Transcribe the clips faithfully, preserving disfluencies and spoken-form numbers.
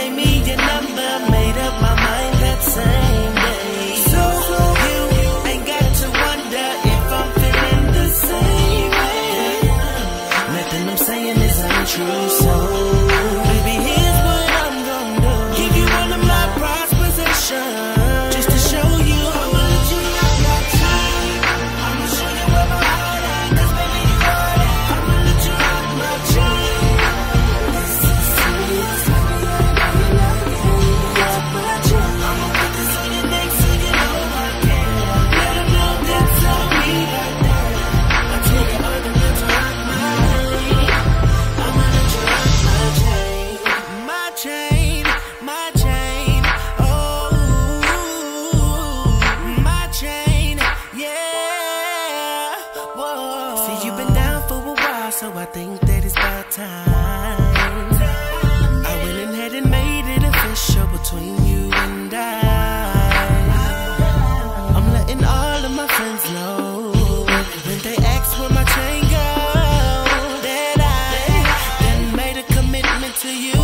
gave me your number, made up my mind that same day. So you ain't got to wonder if I'm feeling the same way. Nothing I'm saying is untrue, so baby, here's what I'm gonna do. Give you one of my prized possessions, just to show you I'ma let you have your time. I'ma show you where my heart at, 'cause baby you got it. I'ma let you have my chain. This is serious, baby, I know you like it. Have my chain. I'ma put this on your neck so you know I care. Let them know that's all me right there. I take it all the way to rock my chain. I'ma let you have my chain. My chain, my chain, oh, my chain, yeah, whoa. See, you've been down for a while, so I think that it's about time. I went ahead and made it official between you and I. I'm letting all of my friends know, when they ask where my chain go, that I then made a commitment to you,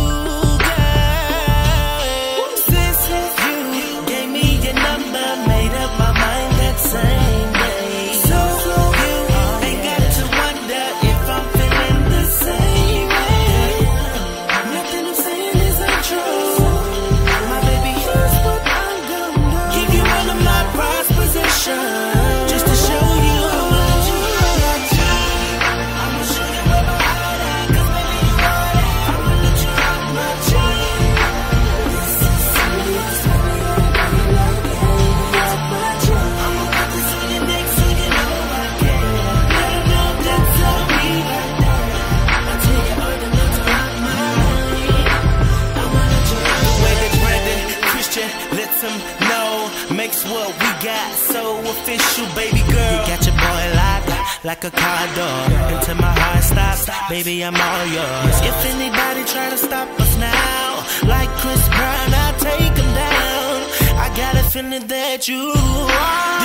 girl. Since you gave me your number, made up my mind that same day. So you ain't got to wonder if I'm feeling the same way. Nothing I'm saying is untrue. My baby, here's what I'm gonna do. Give you one of my prized possessions, just to show you I'ma let you have your time. I'ma show you where my heart at, 'cause baby you got it. I'ma let you have my chain. This is serious, baby, I know you like it. Have my chain. I'ma put this on your neck so you know I care. Let them know that's all me right there. I take it all the way to rock my chain. I'ma let you have my way that Brandon Christian lets him know, makes what we got so official, baby girl. You got your boy locked like a car door until my heart stops, baby, I'm all yours. If anybody try to stop us now, like Chris Brown, I'll take him down. I got a feeling that you are